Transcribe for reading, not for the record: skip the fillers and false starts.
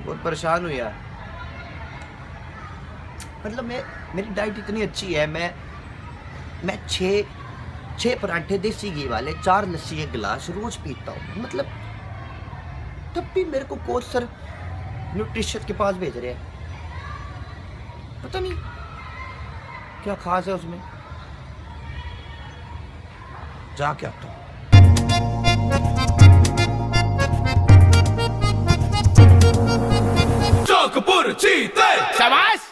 बहुत परेशान हूँ यार। मतलब मेरी डाइट इतनी अच्छी है, मैं छः पराठे देसी घी वाले, 4 लस्सी एक गिलास रोज पीता हूँ। मतलब तब भी मेरे को कोच सर न्यूट्रिशन के पास भेज रहे हैं। पता नहीं क्या खास है उसमें, जाके आता हूँ। चौकपुर चीते शाबाश।